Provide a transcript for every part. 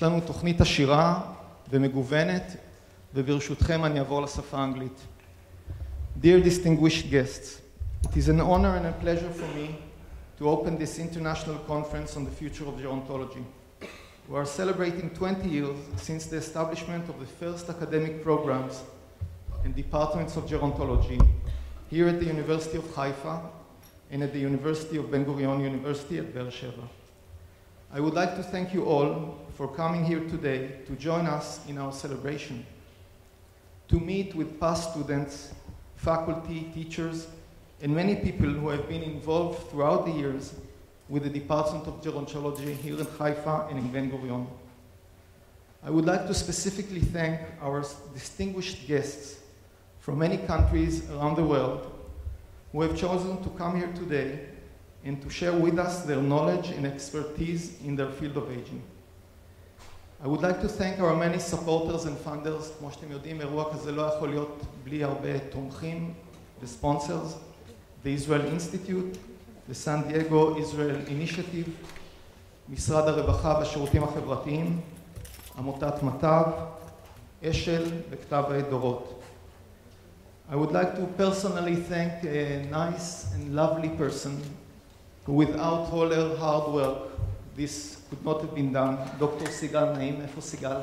יש לנו תוכנית עשירה ומגוונת, וברשותכם אני אעבור לשפה האנגלית. Dear distinguished guests, it is an honor and a pleasure for me to open this international conference on the future of gerontology. We are celebrating 20 years since the establishment of the first academic programs and departments of gerontology here at the University of Haifa and at the University of Ben-Gurion University at Be'er Sheva. I would like to thank you all for coming here today to join us in our celebration, to meet with past students, faculty, teachers, and many people who have been involved throughout the years with the Department of Gerontology here in Haifa and in Ben-Gurion. I would like to specifically thank our distinguished guests from many countries around the world who have chosen to come here today and to share with us their knowledge and expertise in their field of aging. I would like to thank our many supporters and funders. כמו שאתם יודעים, אירוע כזה לא יכול להיות בלי הרבה תומכים ו-sponsors. The Israel Institute, the San Diego Israel Initiative, משרד הרווחה והשירותים החברתיים, עמותת מטב, אשל וכתב עת דורות. I would like to personally thank a nice and lovely person who, without all her hard work, this could not have been done. Dr. Sigal Naim. איפה סיגל?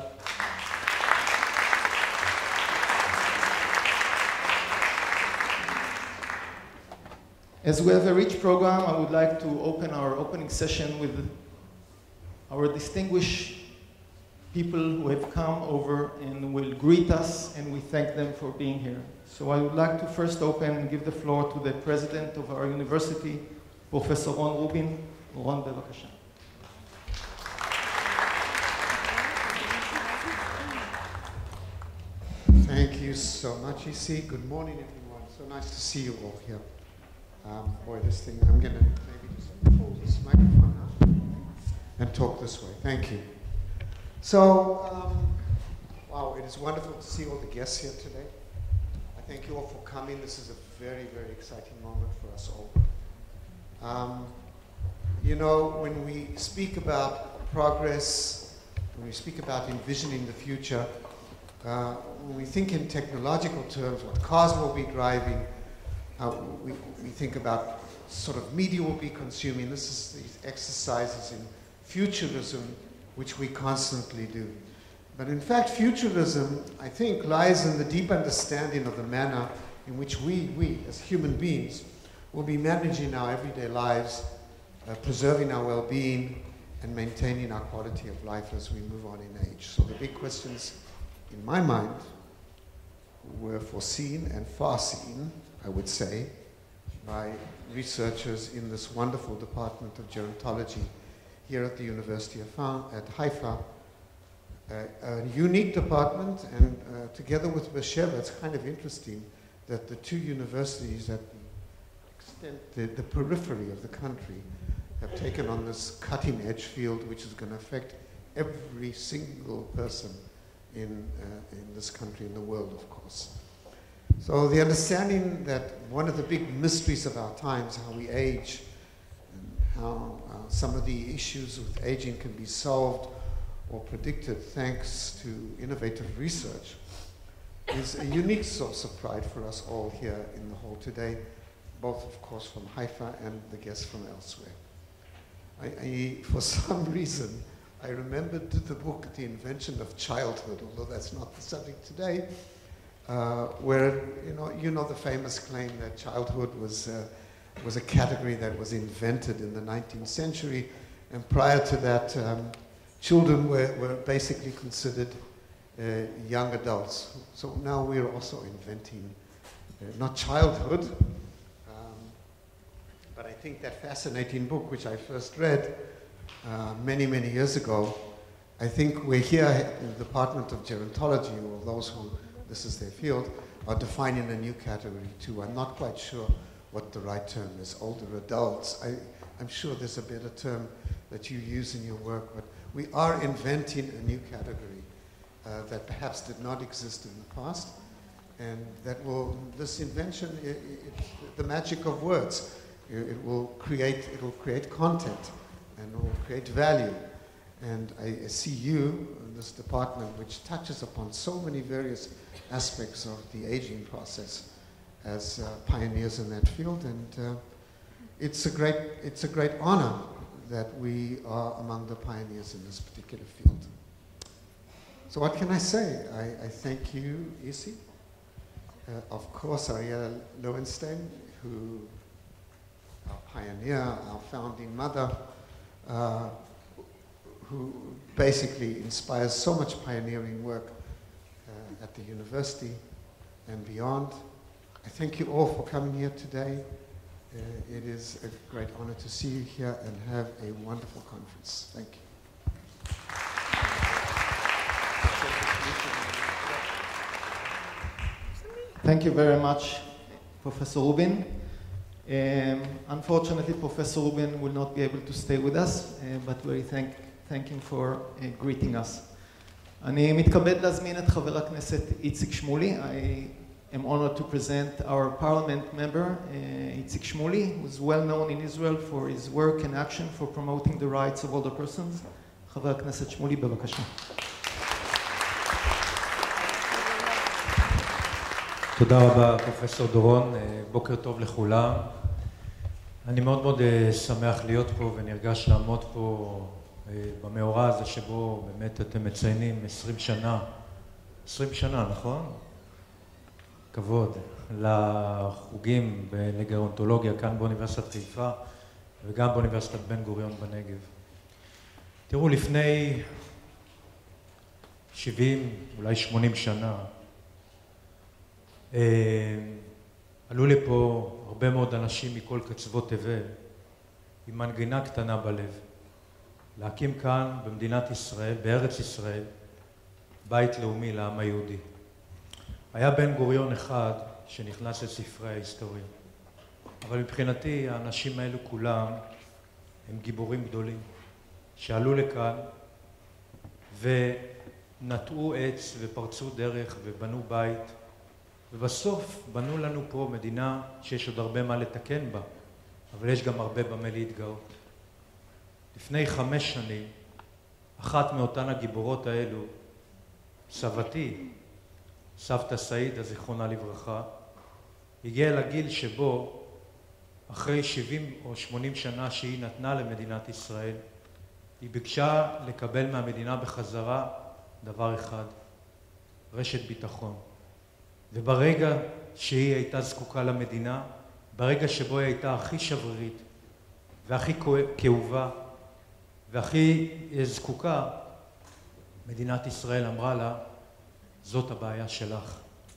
As we have a rich program, I would like to open our opening session with our distinguished people who have come over and will greet us, and we thank them for being here. So I would like to first open and give the floor to the president of our university, Professor Ron Rubin. Ron, בבקשה. Thank you so much, EC. Good morning, everyone. So nice to see you all here. Boy, this thing, I'm going to maybe just hold this microphone up and talk this way. Thank you. So, wow, it is wonderful to see all the guests here today. I thank you all for coming. This is a very, very exciting moment for us all. You know, when we speak about progress, when we speak about envisioning the future, when we think in technological terms, what cars will be driving, we think about sort of media will be consuming. This is these exercises in futurism, which we constantly do. But in fact, futurism, I think, lies in the deep understanding of the manner in which we as human beings, will be managing our everyday lives, preserving our well-being, and maintaining our quality of life as we move on in age. So the big questions, in my mind, were foreseen and foreseen, I would say, by researchers in this wonderful department of gerontology here at the University of Haifa, a unique department, and together with Be'er Sheva, it's kind of interesting that the two universities at the periphery of the country have taken on this cutting-edge field, which is going to affect every single person in this country, in the world, of course. So the understanding that one of the big mysteries of our times, how we age, and how some of the issues with aging can be solved or predicted thanks to innovative research, is a unique source of pride for us all here in the hall today, both, of course, from Haifa and the guests from elsewhere. For some reason, I remembered the book, The Invention of Childhood, although that's not the subject today, where, you know the famous claim that childhood was a category that was invented in the 19th century, and prior to that, children were basically considered young adults. So now we're also inventing, not childhood, but I think that fascinating book, which I first read many, many years ago, I think we're here in the Department of Gerontology, or those who, this is their field, are defining a new category too. I'm not quite sure what the right term is, older adults. I'm sure there's a better term that you use in your work, but we are inventing a new category that perhaps did not exist in the past, and that will, this invention, the magic of words, it will create content, and it will create value. And I see you, this department, which touches upon so many various aspects of the aging process as pioneers in that field. And it's a great honor that we are among the pioneers in this particular field. So what can I say? I thank you, Isi. Of course, Ariella Lowenstein, who, our pioneer, our founding mother, who basically inspires so much pioneering work at the university and beyond. I thank you all for coming here today. It is a great honor to see you here and have a wonderful conference. Thank you. Thank you very much, Professor Rubin. Unfortunately, Professor Rubin will not be able to stay with us, but we thank him for greeting us. אני מתכבד להזמין את חבר הכנסת איציק שמולי. I am honored to present our parliament member, Itzik Shmuli, who is well known in Israel for his work and action for promoting the rights of older persons. חבר הכנסת שמולי, בבקשה. תודה רבה, פרופסור דורון. בוקר טוב לכולם. אני מאוד מאוד שמח להיות פה ונרגש לעמוד פה במאורע הזה שבו באמת אתם מציינים 20 שנה, נכון? כבוד לחוגים לגרונטולוגיה כאן באוניברסיטת חיפה וגם באוניברסיטת בן גוריון בנגב. תראו, לפני 70, אולי 80 שנה, עלו לפה הרבה מאוד אנשים מכל קצוות תבל עם מנגינה קטנה בלב, להקים כאן במדינת ישראל, בארץ ישראל, בית לאומי לעם היהודי. היה בן גוריון אחד שנכנס לספרי ההיסטוריה, אבל מבחינתי האנשים האלו כולם הם גיבורים גדולים שעלו לכאן ונטעו עץ ופרצו דרך ובנו בית, ובסוף בנו לנו פה מדינה שיש עוד הרבה מה לתקן בה, אבל יש גם הרבה במה להתגאות. לפני 5 שנים, אחת מאותן הגיבורות האלו, סבתי, סבתא סעידה, זיכרונה לברכה, הגיעה לגיל שבו, אחרי 70 או 80 שנה שהיא נתנה למדינת ישראל, היא ביקשה לקבל מהמדינה בחזרה דבר אחד, רשת ביטחון. וברגע שהיא הייתה זקוקה למדינה, ברגע שבו היא הייתה הכי שברירית והכי כאובה והכי זקוקה, מדינת ישראל אמרה לה, זאת הבעיה שלך.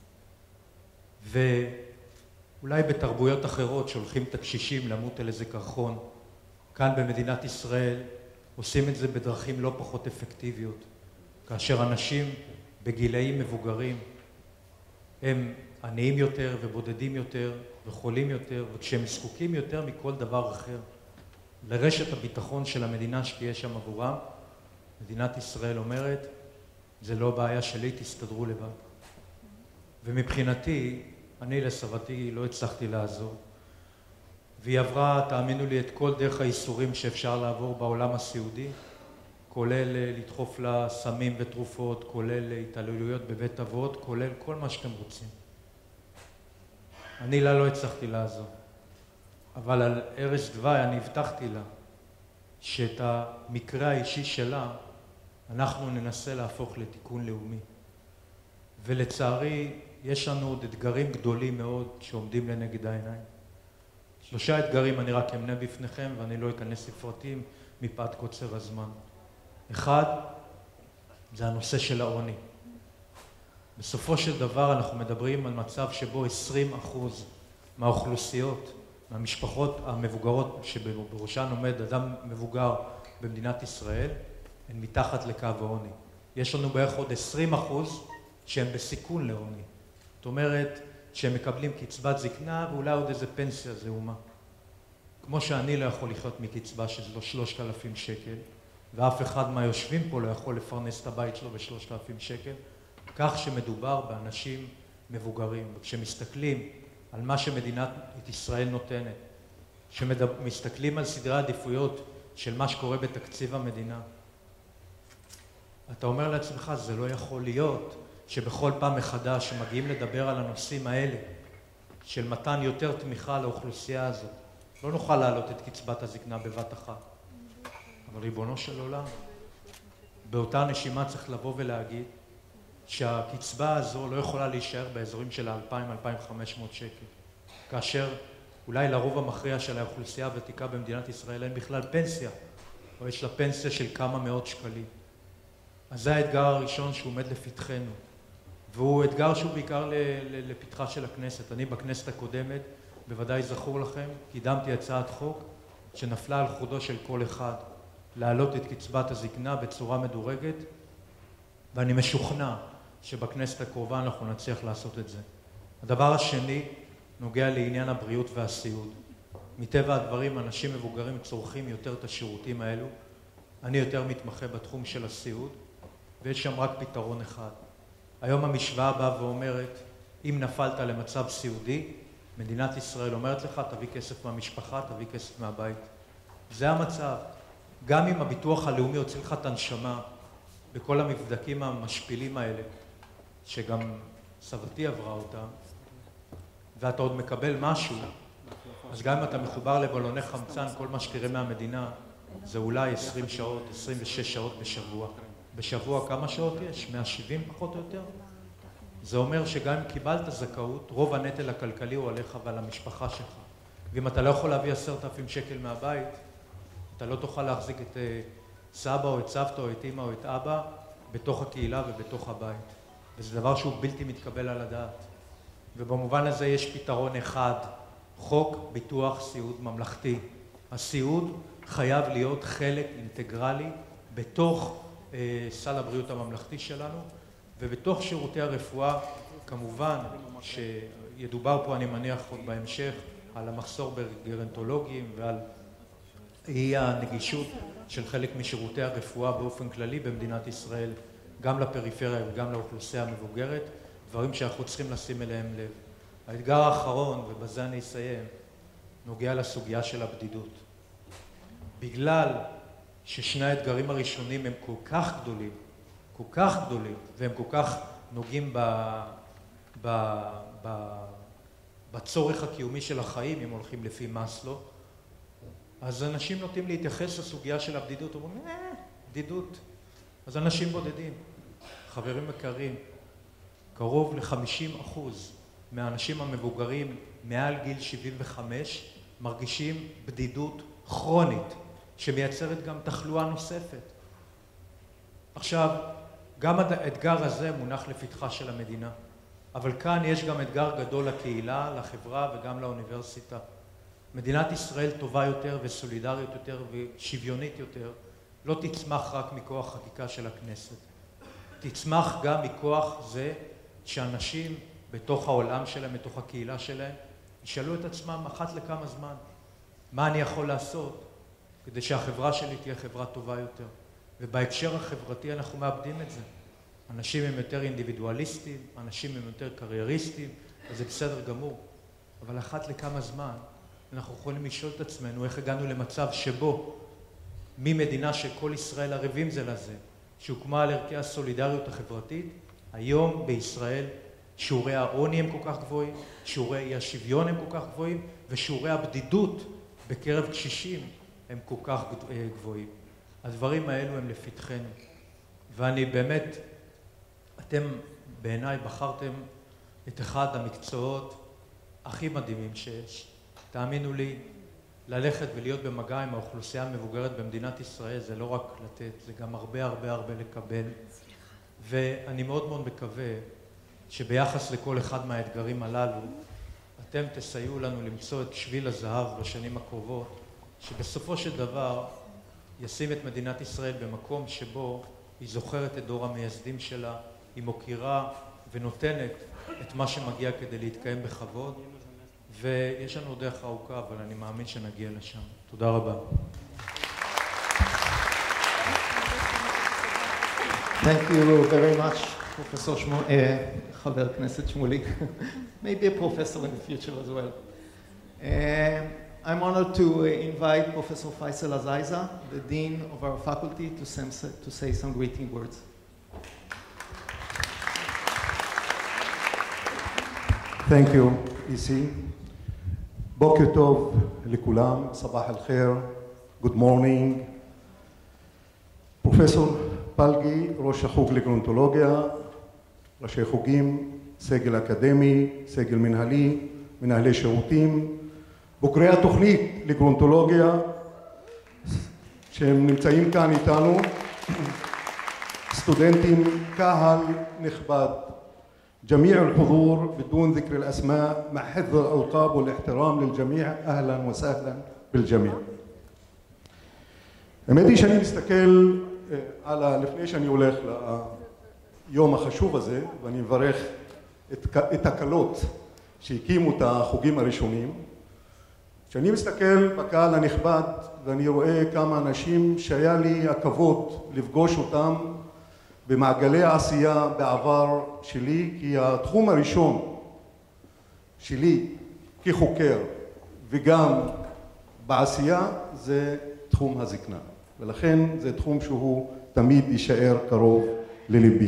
ואולי בתרבויות אחרות שולחים את הקשישים למות על איזה קרחון, כאן במדינת ישראל עושים את זה בדרכים לא פחות אפקטיביות, כאשר אנשים בגילאים מבוגרים הם עניים יותר ובודדים יותר וחולים יותר, וכשהם זקוקים יותר מכל דבר אחר לרשת הביטחון של המדינה שתהיה שם עבורם, מדינת ישראל אומרת, זה לא בעיה שלי, תסתדרו לבד. ומבחינתי, אני לסבתי לא הצלחתי לעזור, והיא עברה, תאמינו לי, את כל דרך האיסורים שאפשר לעבור בעולם הסיעודי, כולל לדחוף לה סמים ותרופות, כולל התעללויות בבית אבות, כולל כל מה שאתם רוצים. אני לה לא הצלחתי לעזור, אבל על ערש דווי אני הבטחתי לה שאת המקרה האישי שלה אנחנו ננסה להפוך לתיקון לאומי. ולצערי יש לנו עוד אתגרים גדולים מאוד שעומדים לנגד העיניים. 3 אתגרים אני רק אמנה בפניכם ואני לא אכנס לפרטים מפאת קוצר הזמן. 1, זה הנושא של העוני. בסופו של דבר אנחנו מדברים על מצב שבו 20% מהאוכלוסיות, מהמשפחות המבוגרות שבראשן עומד אדם מבוגר במדינת ישראל, הן מתחת לקו העוני. יש לנו בערך עוד 20% שהם בסיכון לעוני. זאת אומרת שהם מקבלים קצבת זקנה ואולי עוד איזה פנסיה זעומה. כמו שאני לא יכול לחיות מקצבה של 3,000 שקל, ואף אחד מהיושבים פה לא יכול לפרנס את הבית שלו ב3,000 שקל, כך שמדובר באנשים מבוגרים. וכשמסתכלים על מה שמדינת ישראל נותנת, שמסתכלים על סדרי העדיפויות של מה שקורה בתקציב המדינה, אתה אומר לעצמך, זה לא יכול להיות שבכל פעם מחדש שמגיעים לדבר על הנושאים האלה, של מתן יותר תמיכה לאוכלוסייה הזאת, לא נוכל להעלות את קצבת הזקנה בבת אחת. אבל ריבונו של עולם, באותה נשימה צריך לבוא ולהגיד שהקצבה הזו לא יכולה להישאר באזורים של 2,000-2,500 שקל, כאשר אולי לרוב המכריע של האוכלוסייה הוותיקה במדינת ישראל אין בכלל פנסיה, או יש לה פנסיה של כמה מאות שקלים. אז זה האתגר הראשון שהוא עומד לפתחנו, והוא אתגר שהוא בעיקר לפתחה של הכנסת. אני בכנסת הקודמת, בוודאי זכור לכם, קידמתי הצעת חוק שנפלה על חודו של כל אחד, להעלות את קצבת הזקנה בצורה מדורגת, ואני משוכנע שבכנסת הקרובה אנחנו נצליח לעשות את זה. הדבר השני נוגע לעניין הבריאות והסיעוד. מטבע הדברים, אנשים מבוגרים צורכים יותר את השירותים האלו. אני יותר מתמחה בתחום של הסיעוד, ויש שם רק פתרון אחד. היום המשוואה באה ואומרת, אם נפלת למצב סיעודי, מדינת ישראל אומרת לך, תביא כסף מהמשפחה, תביא כסף מהבית. זה המצב. גם אם הביטוח הלאומי הוציא לך את הנשמה בכל המבדקים המשפילים האלה, שגם סבתי עברה אותם, ואתה עוד מקבל משהו, אז גם אם אתה מחובר לבלוני חמצן, כל מה שתראה מהמדינה, זה אולי 20 שעות, 26 שעות בשבוע. בשבוע כמה שעות יש? 170 פחות או יותר? זה אומר שגם אם קיבלת זכאות, רוב הנטל הכלכלי הוא עליך ועל המשפחה שלך. ואם אתה לא יכול להביא 10,000 שקל מהבית, אתה לא תוכל להחזיק את סבא או את סבתא או את אמא או את אבא בתוך הקהילה ובתוך הבית. וזה דבר שהוא בלתי מתקבל על הדעת. ובמובן הזה יש פתרון אחד, חוק ביטוח סיעוד ממלכתי. הסיעוד חייב להיות חלק אינטגרלי בתוך סל הבריאות הממלכתי שלנו, ובתוך שירותי הרפואה, כמובן שידובר פה, אני מניח עוד בהמשך, על המחסור בגרנטולוגים ועל אי הנגישות של חלק משירותי הרפואה באופן כללי במדינת ישראל, גם לפריפריה וגם לאוכלוסייה המבוגרת, דברים שאנחנו צריכים לשים אליהם לב. האתגר האחרון, ובזה אני אסיים, נוגע לסוגיה של הבדידות. בגלל ששני האתגרים הראשונים הם כל כך גדולים, והם כל כך נוגעים בצורך הקיומי של החיים, אם הולכים לפי מאסלו, אז אנשים נוטים להתייחס לסוגיה של הבדידות, אומרים, בדידות. אז אנשים בודדים, חברים יקרים, קרוב ל-50% מהאנשים המבוגרים מעל גיל 75 מרגישים בדידות כרונית, שמייצרת גם תחלואה נוספת. עכשיו, גם האתגר הזה מונח לפתחה של המדינה, אבל כאן יש גם אתגר גדול לקהילה, לחברה וגם לאוניברסיטה. מדינת ישראל טובה יותר וסולידרית יותר ושוויונית יותר, לא תצמח רק מכוח חקיקה של הכנסת. תצמח גם מכוח זה שאנשים בתוך העולם שלהם, בתוך הקהילה שלהם, ישאלו את עצמם אחת לכמה זמן, מה אני יכול לעשות כדי שהחברה שלי תהיה חברה טובה יותר. ובהקשר החברתי אנחנו מאבדים את זה. אנשים הם יותר אינדיבידואליסטים, אנשים הם יותר קרייריסטים, אז זה בסדר גמור. אבל אחת לכמה זמן אנחנו יכולים לשאול את עצמנו איך הגענו למצב שבו ממדינה שכל ישראל ערבים זה לזה, שהוקמה על ערכי הסולידריות החברתית, היום בישראל שיעורי העוני הם כל כך גבוהים, שיעורי אי השוויון הם כל כך גבוהים, ושיעורי הבדידות בקרב קשישים הם כל כך גבוהים. הדברים האלו הם לפתחנו. ואני באמת, אתם בעיניי בחרתם את אחד המקצועות הכי מדהימים שיש. תאמינו לי, ללכת ולהיות במגע עם האוכלוסייה המבוגרת במדינת ישראל זה לא רק לתת, זה גם הרבה לקבל. ואני מאוד מאוד מקווה שביחס לכל אחד מהאתגרים הללו, אתם תסייעו לנו למצוא את שביל הזהב בשנים הקרובות, שבסופו של דבר ישים את מדינת ישראל במקום שבו היא זוכרת את דור המייסדים שלה, היא מוקירה ונותנת את מה שמגיע כדי להתקיים בכבוד, ויש לנו דרך ארוכה, אבל אני מאמין שנגיע לשם. תודה רבה. Thank you very much, Professor חבר הכנסת שמולי. Maybe a professor in the future as well. I'm honored to invite Professor Faisal Azaiza, the Dean of our faculty, to say some greeting words. Thank you, איסי. בוקר טוב לכולם, סבח אל-חיר, good morning. פרופסור פלגי, ראש החוג לגרונטולוגיה, ראשי חוגים, סגל אקדמי, סגל מנהלי, מנהלי שירותים, בוגרי התוכנית לגרונטולוגיה, שהם נמצאים כאן איתנו, סטודנטים, קהל נכבד. جميع الحضور بدون ذكر الأسماء مع حفظ الألقاب والاحترام للجميع أهلا وسهلا بالجميع. האמת היא שאני מסתכל לפני שאני הולך ליום החשוב הזה, ואני מברך את הקלות שהקימו את החוגים הראשונים. כשאני מסתכל בקהל הנכבד ואני רואה כמה אנשים שהיה לי הכבוד לפגוש אותם במעגלי העשייה בעבר שלי, כי התחום הראשון שלי כחוקר וגם בעשייה זה תחום הזקנה, ולכן זה תחום שהוא תמיד יישאר קרוב לליבי.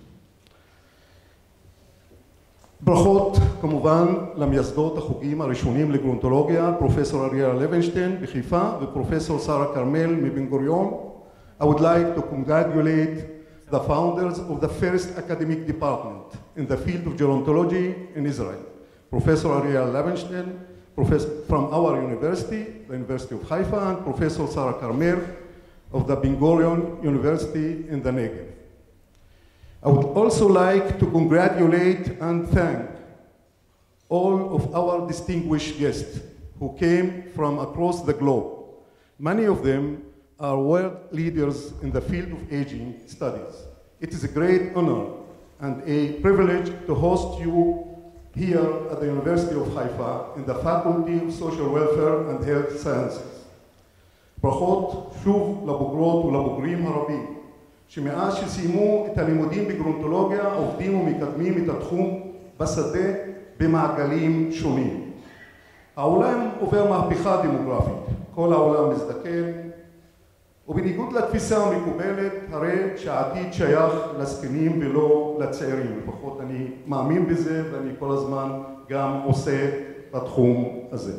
ברכות כמובן למייסדות החוגים הראשונים לגרונטולוגיה, פרופסור אריאלה לוינשטיין בחיפה ופרופסור שרה כרמל מבן גוריון. I would like to congratulate the founders of the first academic department in the field of gerontology in Israel, Professor Ariel Levenstein, from our university, the University of Haifa, and Professor Sarah Karmel of the Ben Gurion University in the Negev. I would also like to congratulate and thank all of our distinguished guests who came from across the globe. Many of them are world leaders in the field of aging studies. It is a great honor and a privilege to host you here at the University of Haifa in the Faculty of Social Welfare and Health Sciences. ברכות שוב לבוגרות ולבוגרים הרבים, שמאז שסיימו את הלימודים בגרונטולוגיה עובדים ומקדמים את התחום בשדה במעגלים שונים. העולם עובר מהפכה דמוגרפית, כל העולם מזדקן, ובניגוד לתפיסה המקובלת, הרי שהעתיד שייך לזקנים ולא לצעירים. לפחות אני מאמין בזה ואני כל הזמן גם עושה בתחום הזה.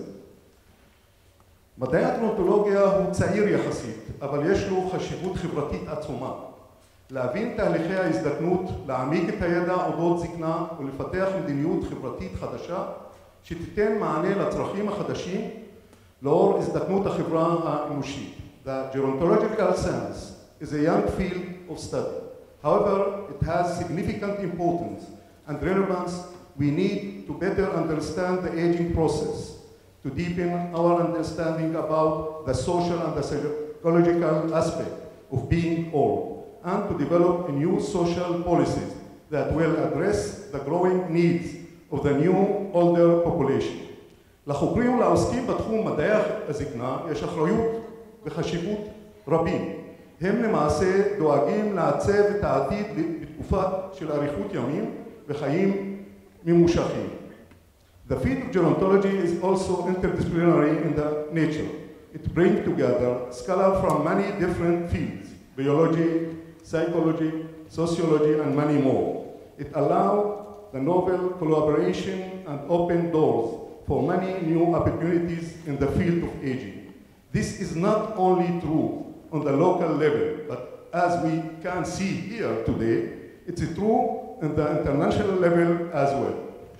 מדעי הגרונטולוגיה הוא צעיר יחסית, אבל יש לו חשיבות חברתית עצומה. להבין תהליכי ההזדקנות, להעמיק את הידע אודות זקנה ולפתח מדיניות חברתית חדשה שתיתן מענה לצרכים החדשים לאור הזדקנות החברה האנושית. The gerontological science is a young field of study. However, it has significant importance and relevance. We need to better understand the aging process, to deepen our understanding about the social and the psychological aspect of being old, and to develop new social policies that will address the growing needs of the new older population. לחוקרים ולעוסקים בתחום מדעי הזקנה יש אחריות וחשיבות רבים. הם למעשה דואגים לעצב את העתיד בתקופה של אריכות ימים וחיים ממושכים. The field of gerontology is also interdisciplinary in the nature. It brings together scholars from many different fields, biology, psychology, sociology, and many more. It allows the novel collaboration and open doors for many new opportunities in the field of aging. This is not only true on the local level, but as we can see here today, it's true on the international level as well.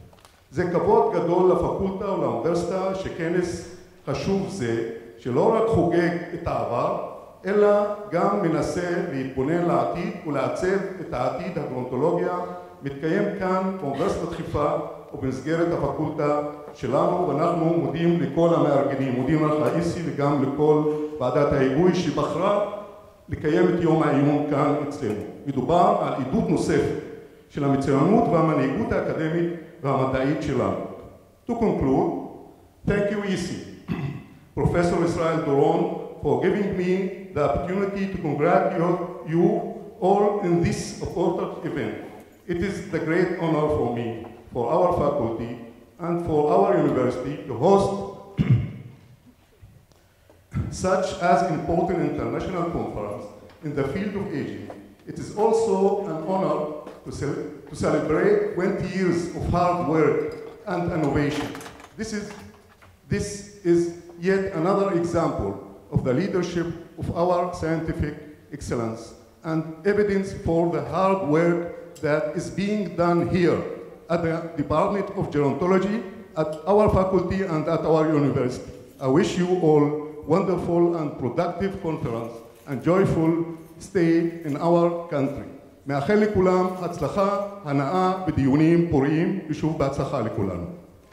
זה כבוד גדול לפקולטה ולאוניברסיטה שכנס חשוב זה, שלא רק חוגג את העבר, אלא גם מנסה להתבונן לעתיד ולעצב את העתיד הגרונטולוגיה, מתקיים כאן באוניברסיטת חיפה ובמסגרת הפקולטה שלנו, ואנחנו מודים לכל המארגנים, מודים לך איסי וגם לכל ועדת ההיגוי שבחרה לקיים את יום העיון כאן אצלנו. מדובר על עדות נוספת של המצוינות והמנהיגות האקדמית והמדעית שלנו. To conclude, thank you איסי, Professor Israel Doron, for giving me the opportunity to congratulate you all in this important event. It is the great honor for me, for our faculty, and for our university to host such as important international conference in the field of aging. It is also an honor to celebrate 20 years of hard work and innovation. This is yet another example of the leadership of our scientific excellence and evidence for the hard work that is being done here at the Department of Gerontology, at our faculty, and at our university. I wish you all wonderful and productive conference and joyful stay in our country. מאחל לכולם הצלחה, הנאה בדיונים פוריים, ושוב בהצלחה לכולנו.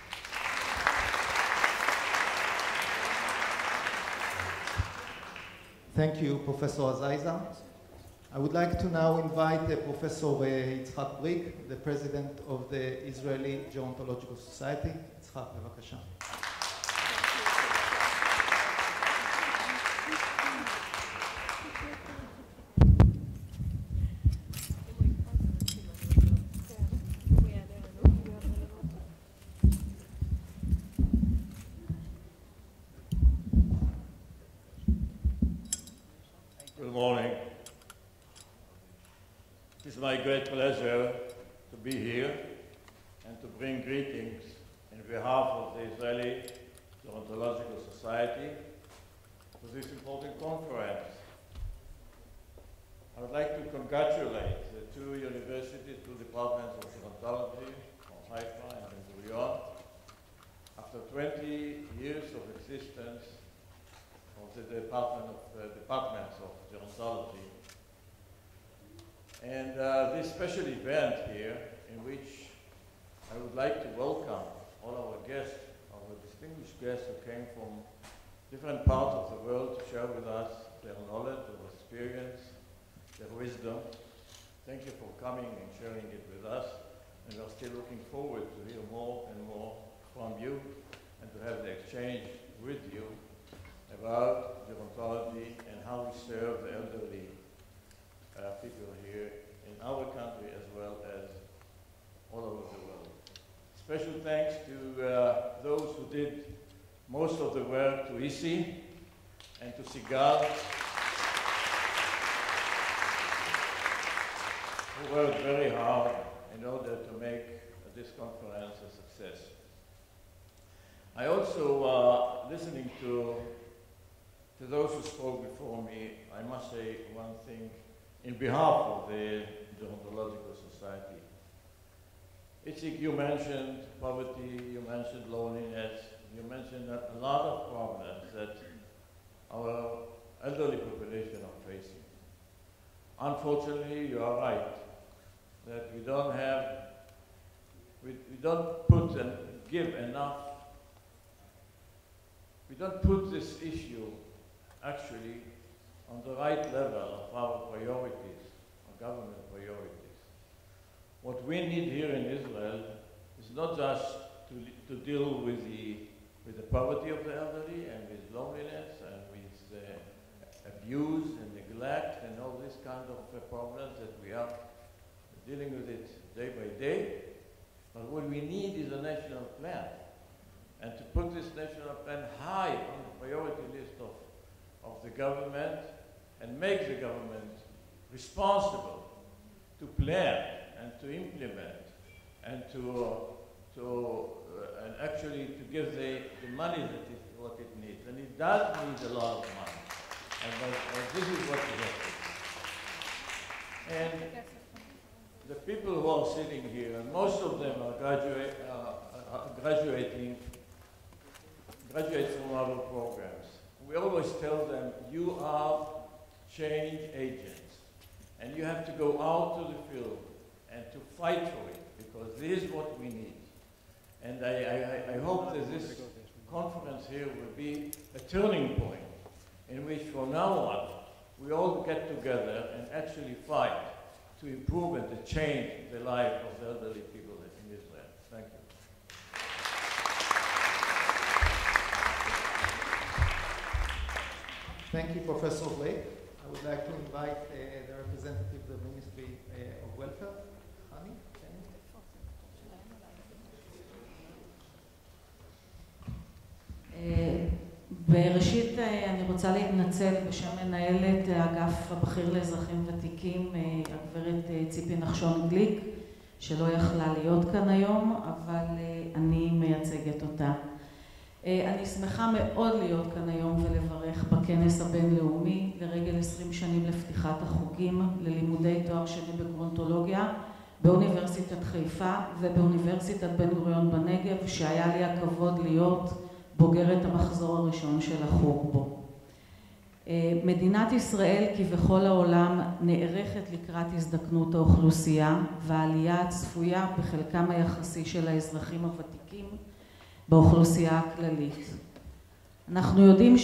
Thank you, Professor Azaiza. I would like to now invite Professor Yitzhak Brik, the President of the Israeli Gerontological Society. Yitzhak, bevakasha. Good morning. It is my great pleasure to be here and to bring greetings in behalf of the Israeli Gerontological Society to this important conference. I would like to congratulate the two universities, two departments of gerontology, from Haifa and Ben-Gurion, after 20 years of existence of the departments of gerontology. And this special event here, in which I would like to welcome all our guests, our distinguished guests who came from different parts of the world to share with us their knowledge, their experience, their wisdom. Thank you for coming and sharing it with us. And we're still looking forward to hear more and more from you and to have the exchange with you about gerontology and how we serve the elderly people here in our country as well as all over the world. Special thanks to those who did most of the work, to ISI and to Sigal, who worked very hard in order to make this conference a success. I also, listening to those who spoke before me, I must say one thing in behalf of the Gerontological Society. Itzik, you mentioned poverty, you mentioned loneliness, you mentioned a lot of problems that our elderly population are facing. Unfortunately, you are right, that we don't put and give enough, we don't put this issue actually on the right level of our priorities, our government priorities. What we need here in Israel is not just to deal with the poverty of the elderly and with loneliness and with abuse and neglect and all these kind of problems that we are dealing with it day by day. But what we need is a national plan. And to put this national plan high on the priority list of the government and make the government responsible to plan and to implement and and actually to give the money that is what it needs. And it does need a lot of money. And this is what we have to do. And the people who are sitting here, and most of them are graduates from our programs. We always tell them, you are change agents, and you have to go out to the field and to fight for it, because this is what we need. And I hope that this conference here will be a turning point in which from now on, we all get together and actually fight to improve and to change the life of the elderly people in Israel. Thank you. Thank you, Professor Blake. I would like to invite the representative of the Ministry of Welfare, Hani. בראשית אני רוצה להתנצל בשם מנהלת האגף הבכיר לאזרחים ותיקים, הגברת ציפי נחשון גליק, שלא יכלה להיות כאן היום, אבל אני מייצגת אותה. אני שמחה מאוד להיות כאן היום ולברך בכנס הבינלאומי לרגל 20 שנים לפתיחת החוגים ללימודי תואר שני בגרונטולוגיה באוניברסיטת חיפה ובאוניברסיטת בן גוריון בנגב, שהיה לי הכבוד להיות בוגרת המחזור הראשון של החוג בו. מדינת ישראל כבכל העולם נערכת לקראת הזדקנות האוכלוסייה והעלייה הצפויה בחלקם היחסי של האזרחים הוותיקים באוכלוסייה הכללית. אנחנו יודעים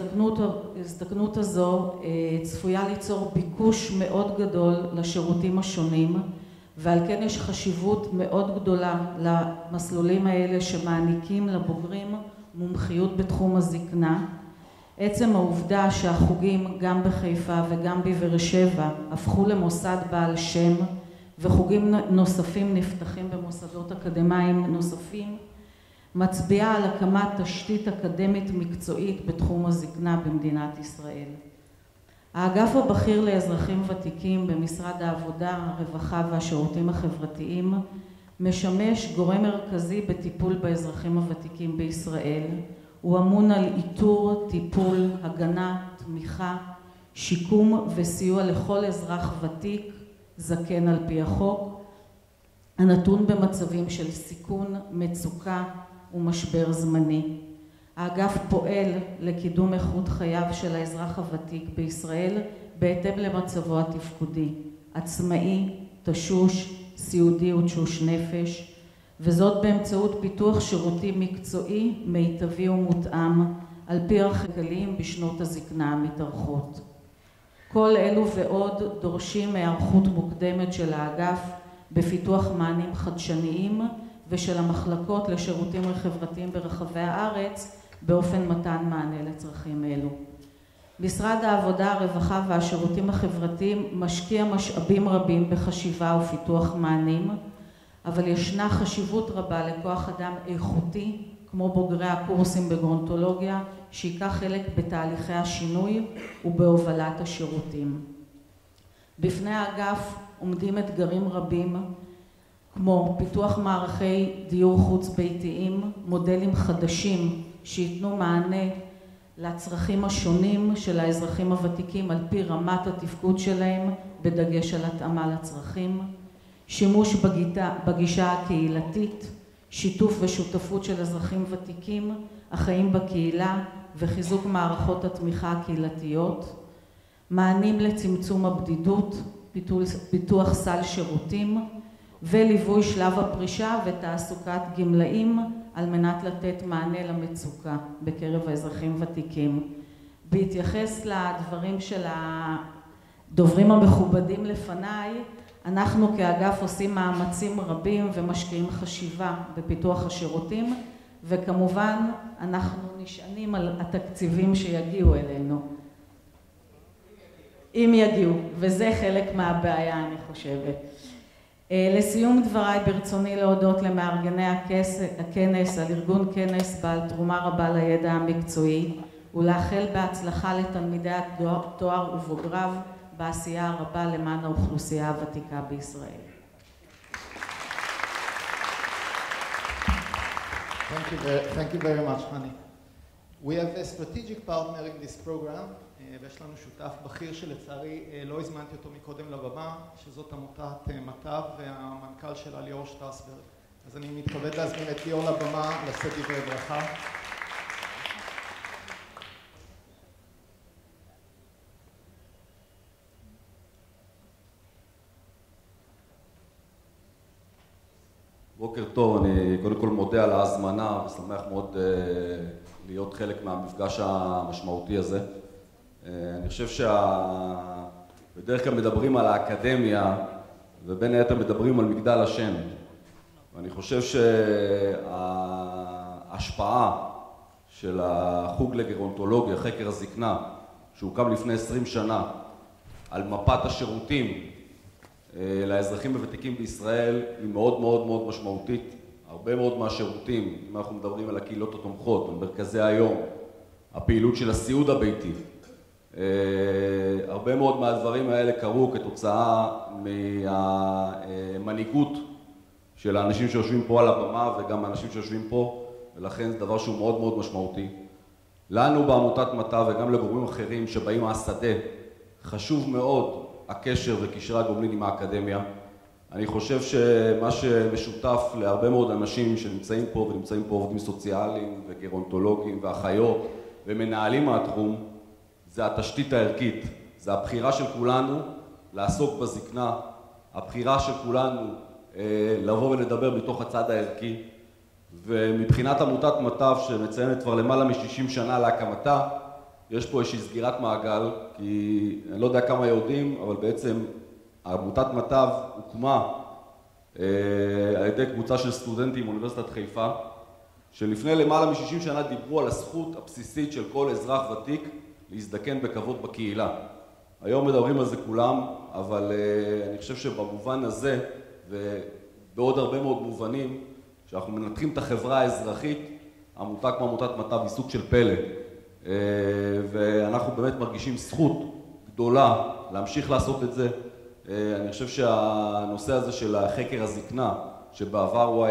שההזדקנות הזו צפויה ליצור ביקוש מאוד גדול לשירותים השונים, ועל כן יש חשיבות מאוד גדולה למסלולים האלה שמעניקים לבוגרים מומחיות בתחום הזקנה. עצם העובדה שהחוגים גם בחיפה וגם בבאר שבע הפכו למוסד בעל שם, וחוגים נוספים נפתחים במוסדות אקדמיים נוספים, מצביעה על הקמת תשתית אקדמית מקצועית בתחום הזקנה במדינת ישראל. האגף הבכיר לאזרחים ותיקים במשרד העבודה, הרווחה והשירותים החברתיים משמש גורם מרכזי בטיפול באזרחים הוותיקים בישראל. הוא אמון על איתור, טיפול, הגנה, תמיכה, שיקום וסיוע לכל אזרח ותיק, זקן על פי החוק, הנתון במצבים של סיכון, מצוקה ומשבר זמני. האגף פועל לקידום איכות חייו של האזרח הוותיק בישראל בהתאם למצבו התפקודי, עצמאי, תשוש, סיעודי ותשוש נפש, וזאת באמצעות פיתוח שירותי מקצועי, מיטבי ומותאם על פי הכלכליים בשנות הזקנה המתארכות. כל אלו ועוד דורשים היערכות מוקדמת של האגף בפיתוח מענים חדשניים ושל המחלקות לשירותים חברתיים ברחבי הארץ באופן מתן מענה לצרכים אלו. משרד העבודה, הרווחה והשירותים החברתיים משקיע משאבים רבים בחשיבה ופיתוח מענים, אבל ישנה חשיבות רבה לכוח אדם איכותי, כמו בוגרי הקורסים בגרונטולוגיה, שיקח חלק בתהליכי השינוי ובהובלת השירותים. בפני האגף עומדים אתגרים רבים, כמו פיתוח מערכי דיור חוץ ביתיים, מודלים חדשים שיתנו מענה לצרכים השונים של האזרחים הוותיקים על פי רמת התפקוד שלהם, בדגש על התאמה לצרכים, שימוש בגישה הקהילתית, שיתוף ושותפות של אזרחים ותיקים החיים בקהילה וחיזוק מערכות התמיכה הקהילתיות, מענים לצמצום הבדידות, פיתוח סל שירותים וליווי שלב הפרישה ותעסוקת גמלאים על מנת לתת מענה למצוקה בקרב האזרחים ותיקים. בהתייחס לדברים של הדוברים המכובדים לפניי, אנחנו כאגף עושים מאמצים רבים ומשקיעים חשיבה בפיתוח השירותים, וכמובן אנחנו נשענים על התקציבים שיגיעו אלינו. אם יגיעו, וזה חלק מהבעיה אני חושבת. לסיום דבריי ברצוני להודות למארגני הכנס על ארגון כנס בעל תרומה רבה לידע המקצועי, ולאחל בהצלחה לתלמידי התואר ובוגריו בעשייה הרבה למען האוכלוסייה הוותיקה בישראל. Thank you very much, honey. We have a strategic partner in this program, ויש לנו שותף בכיר שלצערי לא הזמנתי אותו מקודם לבמה, שזאת עמותת מטב והמנכ"ל שלה ליאור שטרסברג. אז אני מתכבד להזמין את ליאור לבמה לשאת דברי ברכה. בוקר טוב, אני קודם כל מודה על ההזמנה ושמח מאוד להיות חלק מהמפגש המשמעותי הזה. אני חושב בדרך כלל מדברים על האקדמיה ובין היתר מדברים על מגדל השן. ואני חושב שההשפעה של החוג לגרונטולוגיה, חקר הזקנה, שהוקם לפני 20 שנה על מפת השירותים לאזרחים הוותיקים בישראל היא מאוד מאוד מאוד משמעותית. הרבה מאוד מהשירותים, אם אנחנו מדברים על הקהילות התומכות, על מרכזי היום, הפעילות של הסיעוד הביתי, הרבה מאוד מהדברים האלה קרו כתוצאה מהמנהיגות של האנשים שיושבים פה על הבמה וגם האנשים שיושבים פה, ולכן זה דבר שהוא מאוד מאוד משמעותי. לנו בעמותת מט"ב וגם לגורמים אחרים שבאים מהשדה, חשוב מאוד הקשר וקשרי הגומלין עם האקדמיה. אני חושב שמה שמשותף להרבה מאוד אנשים שנמצאים פה, ונמצאים פה עובדים סוציאליים וגרונטולוגים ואחיות ומנהלים מהתחום, זה התשתית הערכית. זה הבחירה של כולנו לעסוק בזקנה, הבחירה של כולנו לבוא ולדבר בתוך הצד הערכי. ומבחינת עמותת מט"ב שמציינת כבר למעלה מ-60 שנה להקמתה, יש פה איזושהי סגירת מעגל, כי אני לא יודע כמה יודעים, אבל בעצם עמותת מט"ב הוקמה על ידי קבוצה של סטודנטים מאוניברסיטת חיפה, שלפני למעלה מ-60 שנה דיברו על הזכות הבסיסית של כל אזרח ותיק להזדקן בכבוד בקהילה. היום מדברים על זה כולם, אבל אני חושב שבמובן הזה ובעוד הרבה מאוד מובנים, כשאנחנו מנתחים את החברה האזרחית, עמותה כמו עמותת מט"ב היא סוג של פלא, ואנחנו באמת מרגישים זכות גדולה להמשיך לעשות את זה. אני חושב שהנושא הזה של חקר הזקנה, שבעבר הוא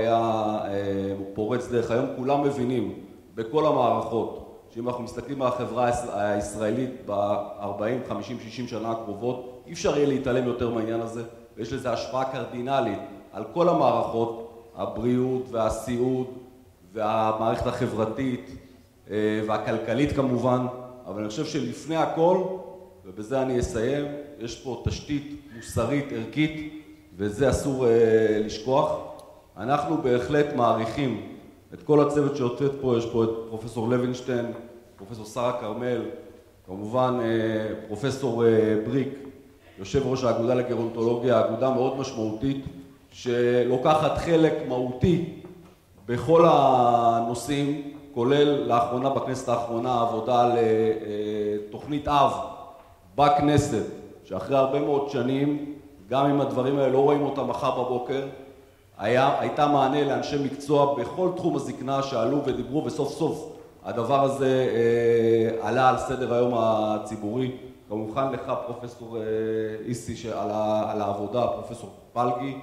פורץ דרך, היום כולם מבינים בכל המערכות, שאם אנחנו מסתכלים על החברה הישראלית ב-40, 50, 60 שנה הקרובות, אי אפשר יהיה להתעלם יותר מהעניין הזה, ויש לזה השפעה קרדינלית על כל המערכות, הבריאות והסיעוד והמערכת החברתית והכלכלית כמובן, אבל אני חושב שלפני הכל, ובזה אני אסיים, יש פה תשתית מוסרית, ערכית, וזה אסור לשכוח. אנחנו בהחלט מעריכים את כל הצוות שיוצאת פה, יש פה את פרופסור לוינשטיין, פרופסור שרה כרמל, כמובן פרופסור בריק, יושב ראש האגודה לגרונטולוגיה, אגודה מאוד משמעותית, שלוקחת חלק מהותי בכל הנושאים, כולל לאחרונה, בכנסת האחרונה, עבודה על תוכנית אב בכנסת, שאחרי הרבה מאוד שנים, גם אם הדברים האלה לא רואים אותם מחר בבוקר, הייתה מענה לאנשי מקצוע בכל תחום הזקנה שעלו ודיברו, וסוף סוף הדבר הזה עלה על סדר היום הציבורי. כמובן לך פרופסור איסי על העבודה, פרופסור פלגי.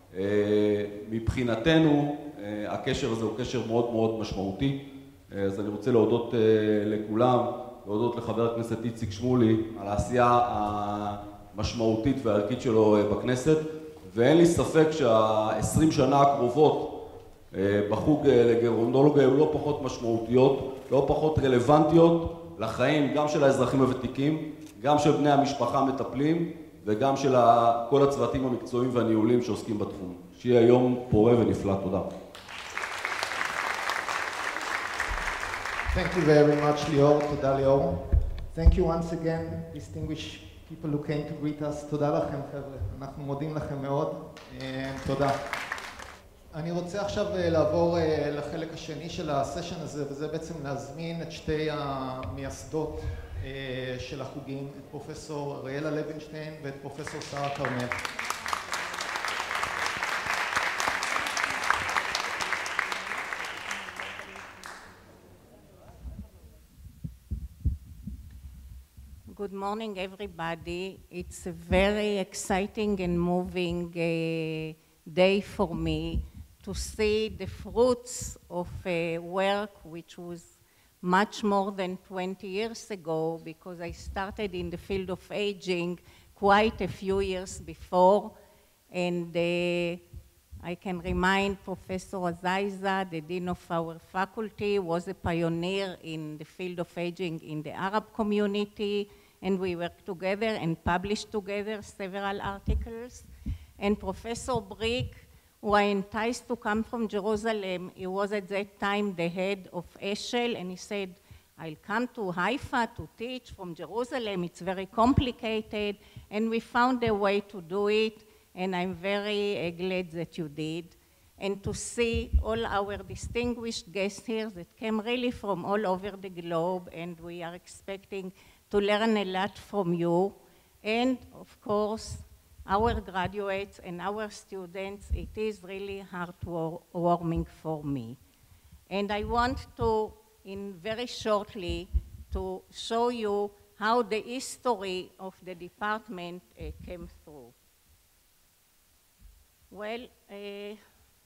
מבחינתנו הקשר הזה הוא קשר מאוד מאוד משמעותי, אז אני רוצה להודות לכולם, להודות לחבר הכנסת איציק שמולי על העשייה המשמעותית והערכית שלו בכנסת, ואין לי ספק שה-20 שנה הקרובות בחוג לגרונטולוגיה היו לא פחות משמעותיות, לא פחות רלוונטיות לחיים גם של האזרחים הוותיקים, גם של בני המשפחה המטפלים וגם של כל הצוותים המקצועיים והניהולים שעוסקים בתחום. שיהיה יום פורה ונפלא. תודה. Thank you very much, ליאור. תודה, ליאור. Thank you once again, distinguished people who came to greet us. תודה לכם, חבר'ה. אנחנו מודים לכם מאוד. תודה. אני רוצה עכשיו לעבור לחלק השני של הסשן הזה, וזה בעצם להזמין את שתי המייסדות של החוגים, את פרופסור אריאלה לוינשטיין ואת פרופסור שרה כרמל. Good morning, everybody. It's a very exciting and moving day for me to see the fruits of work which was much more than 20 years ago, because I started in the field of aging quite a few years before, and I can remind Professor Azaiza, the dean of our faculty, was a pioneer in the field of aging in the Arab community, and we worked together and published together several articles. And Professor Brick, who I enticed to come from Jerusalem, he was at that time the head of Eshel, and he said, I'll come to Haifa to teach from Jerusalem, it's very complicated, and we found a way to do it, and I'm very glad that you did. And to see all our distinguished guests here that came really from all over the globe, and we are expecting to learn a lot from you. And of course, our graduates and our students, it is really heartwarming for me. And I want to, very shortly, to show you how the history of the department came through. Well,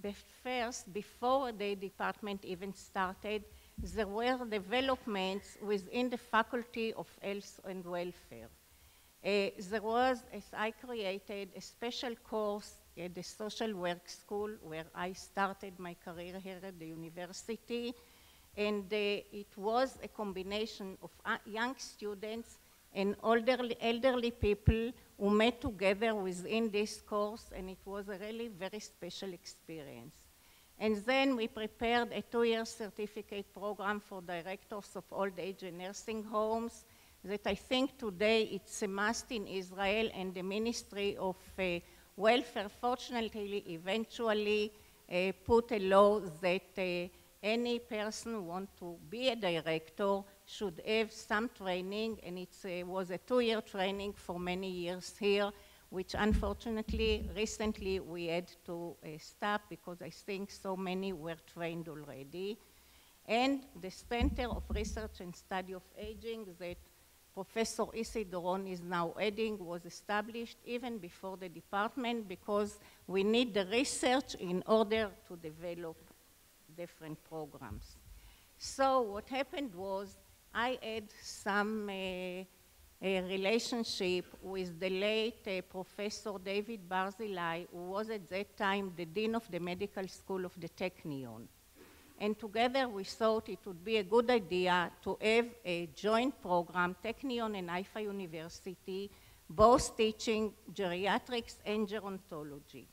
first, before the department even started, there were developments within the Faculty of Health and Welfare. There was, as I created, a special course at the Social Work School where I started my career here at the university, and it was a combination of young students and elderly people who met together within this course, and it was a really very special experience. And then we prepared a 2-year certificate program for directors of old age and nursing homes that I think today it's a must in Israel, and the Ministry of Welfare fortunately eventually put a law that any person who wants to be a director should have some training, and it was a 2-year training for many years here, which unfortunately recently we had to stop because I think so many were trained already. And the Center of Research and Study of Aging that Professor Issi Doron is now heading was established even before the department because we need the research in order to develop different programs. So what happened was I had some a relationship with the late Professor David Barzilai, who was at that time the Dean of the Medical School of the Technion. And together we thought it would be a good idea to have a joint program, Technion and Haifa University, both teaching geriatrics and gerontology.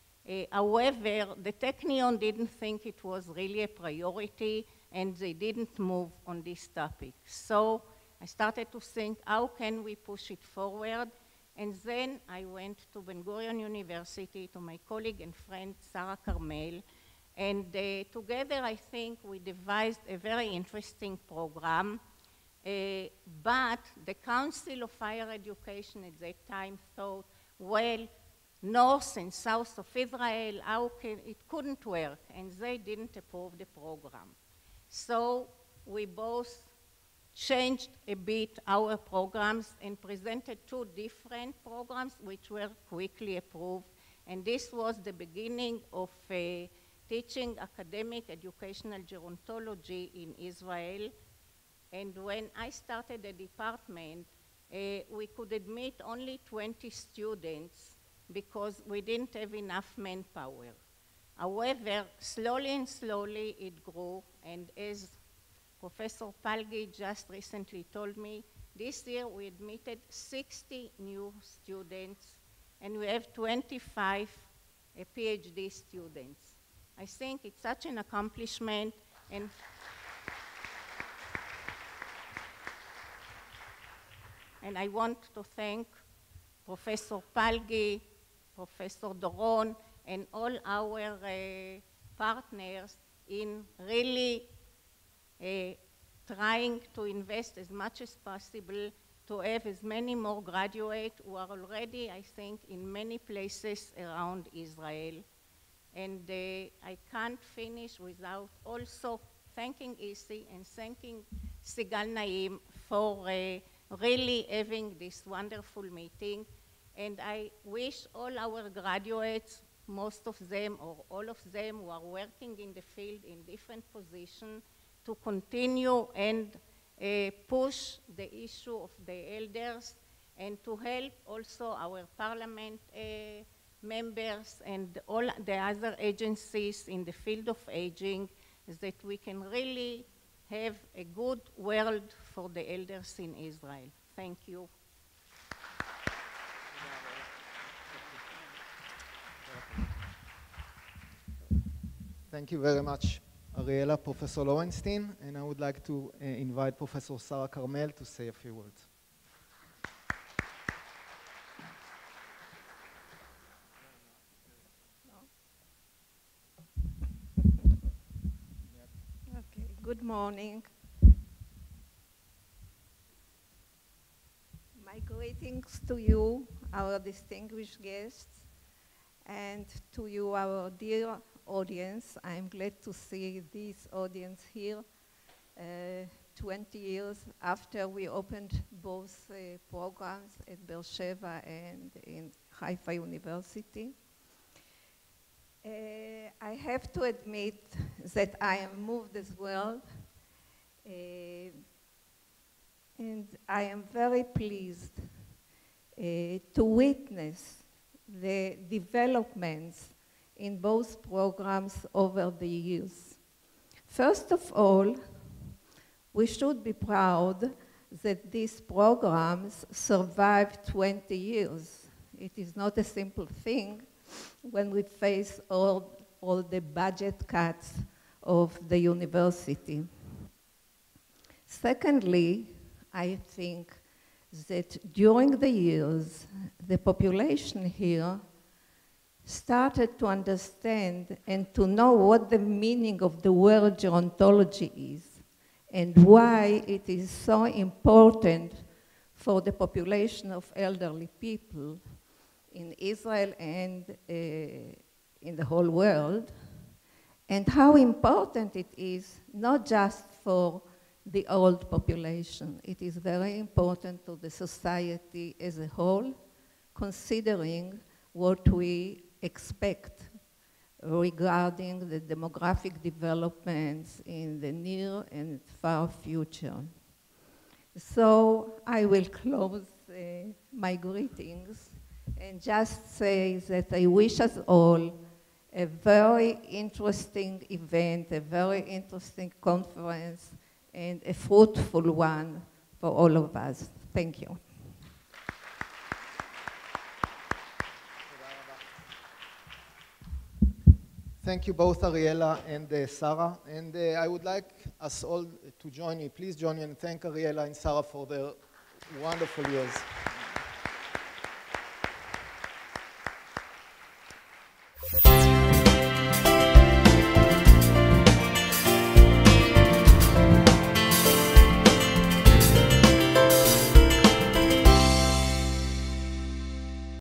However, the Technion didn't think it was really a priority, and they didn't move on this topic. So I started to think, how can we push it forward? And then I went to Ben-Gurion University, to my colleague and friend, Sarah Carmel, and together I think we devised a very interesting program, but the Council of Higher Education at that time thought, well, north and south of Israel, it couldn't work, and they didn't approve the program. So we both changed a bit our programs and presented 2 different programs which were quickly approved, and this was the beginning of teaching academic educational gerontology in Israel. And when I started the department, we could admit only 20 students because we didn't have enough manpower. However, slowly and slowly it grew, and as Professor Palgi just recently told me, this year we admitted 60 new students, and we have 25 PhD students. I think it's such an accomplishment, and I want to thank Professor Palgi, Professor Doron, and all our partners in really trying to invest as much as possible to have as many more graduates who are already, I think, in many places around Israel. And I can't finish without also thanking Issi and thanking Sigal Naim for really having this wonderful meeting. And I wish all our graduates, most of them or all of them who are working in the field in different positions, to continue and push the issue of the elders and to help also our parliament members and all the other agencies in the field of aging, is that we can really have a good world for the elders in Israel. Thank you. Thank you very much, Ariella, Professor Lowenstein, and I would like to invite Professor Sarah Carmel to say a few words. Okay, good morning. My greetings to you, our distinguished guests, and to you, our dear audience. I'm glad to see this audience here 20 years after we opened both programs at Beersheba and in Haifa University. I have to admit that I am moved as well, and I am very pleased to witness the developments in both programs over the years. First of all, we should be proud that these programs survived 20 years. It is not a simple thing when we face all the budget cuts of the university. Secondly, I think that during the years, the population here started to understand and to know what the meaning of the word gerontology is and why it is so important for the population of elderly people in Israel and in the whole world, and how important it is not just for the old population. It is very important to the society as a whole, considering what we expect regarding the demographic developments in the near and far future. So I will close my greetings and just say that I wish us all a very interesting event, a very interesting conference, and a fruitful one for all of us. Thank you. Thank you both, Ariella and Sarah. And I would like us all to join me. Please join me and thank Ariella and Sarah for their wonderful years.